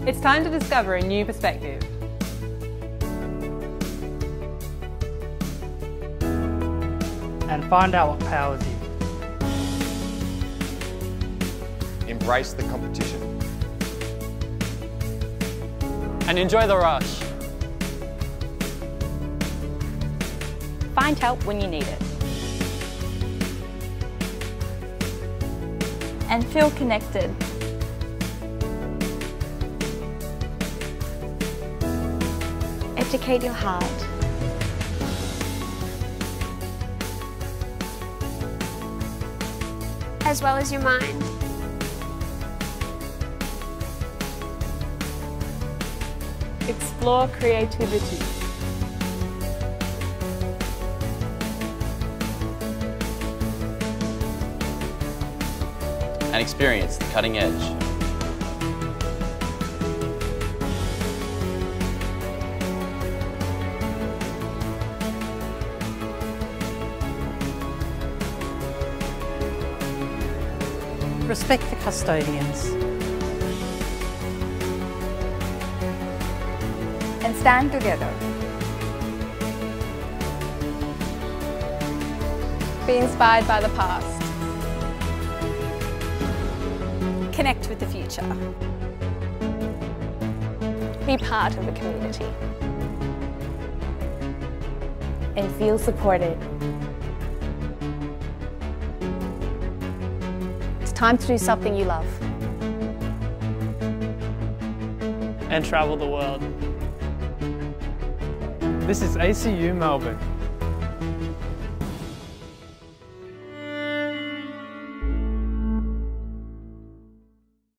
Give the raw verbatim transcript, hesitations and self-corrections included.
It's time to discover a new perspective. And find out what powers you. Embrace the competition. And enjoy the rush. Find help when you need it. And feel connected. Educate your heart. As well as your mind. Explore creativity. And experience the cutting edge. Respect the custodians. And stand together. Be inspired by the past. Connect with the future. Be part of the community. And feel supported. It's time to do something you love. And travel the world. This is A C U Melbourne.